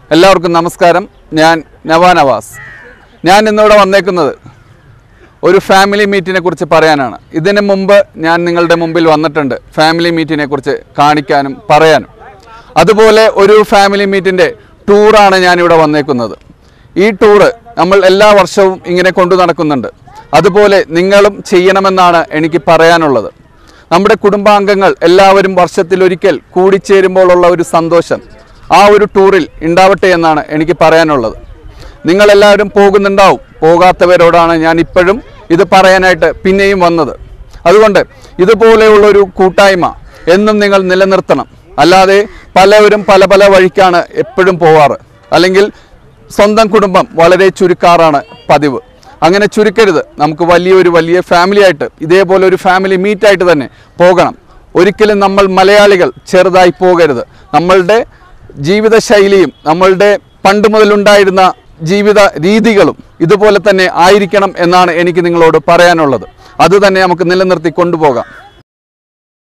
എല്ലാവർക്കും നമസ്കാരം. ഞാൻ നവാസ്. ഞാൻ ഇന്നിവിടെ വന്നേക്കുന്നത് ഒരു ഫാമിലി മീറ്റിനെ കുറിച്ച് പറയാനാണ്. ഇതിനു മുമ്പ് ഞാൻ നിങ്ങളുടെ മുമ്പിൽ വന്നിട്ടുണ്ട് ഫാമിലി മീറ്റിനെ കുറിച്ച് കാണിക്കാനും പറയാനും. അതുപോലെ ഒരു ഫാമിലി മീറ്റിൻ്റെ ടൂറാണ് ഞാനിവിടെ വന്നേക്കുന്നത്. ഈ ടൂറ് നമ്മൾ എല്ലാ വർഷവും ഇങ്ങനെ കൊണ്ടു നടക്കുന്നുണ്ട്. അതുപോലെ നിങ്ങളും ചെയ്യണമെന്നാണ് എനിക്ക് പറയാനുള്ളത്. നമ്മുടെ കുടുംബാംഗങ്ങൾ എല്ലാവരും വർഷത്തിലൊരിക്കൽ കൂടിച്ചേരുമ്പോഴുള്ള ഒരു സന്തോഷം ആ ഒരു ടൂറിൽ ഉണ്ടാവട്ടെ എന്നാണ് എനിക്ക് പറയാനുള്ളത്. നിങ്ങളെല്ലാവരും പോകുന്നുണ്ടാവും. പോകാത്തവരോടാണ് ഞാൻ ഇപ്പോഴും ഇത് പറയാനായിട്ട് പിന്നെയും വന്നത്. അതുകൊണ്ട് ഇതുപോലെയുള്ളൊരു കൂട്ടായ്മ എന്നും നിങ്ങൾ നിലനിർത്തണം. അല്ലാതെ പലവരും പല പല വഴിക്കാണ് എപ്പോഴും പോവാറ്. അല്ലെങ്കിൽ സ്വന്തം കുടുംബം വളരെ ചുരുക്കാറാണ് പതിവ്. അങ്ങനെ ചുരുക്കരുത്. നമുക്ക് വലിയ ഫാമിലി ആയിട്ട് ഇതേപോലെ ഒരു ഫാമിലി മീറ്റായിട്ട് തന്നെ പോകണം. ഒരിക്കലും നമ്മൾ മലയാളികൾ ചെറുതായി പോകരുത്. നമ്മളുടെ ജീവിതശൈലിയും നമ്മളുടെ പണ്ട് മുതലുണ്ടായിരുന്ന ജീവിത രീതികളും ഇതുപോലെ തന്നെ ആയിരിക്കണം എന്നാണ് എനിക്ക് നിങ്ങളോട് പറയാനുള്ളത്. അതുതന്നെ നമുക്ക് നിലനിർത്തി കൊണ്ടുപോകാം.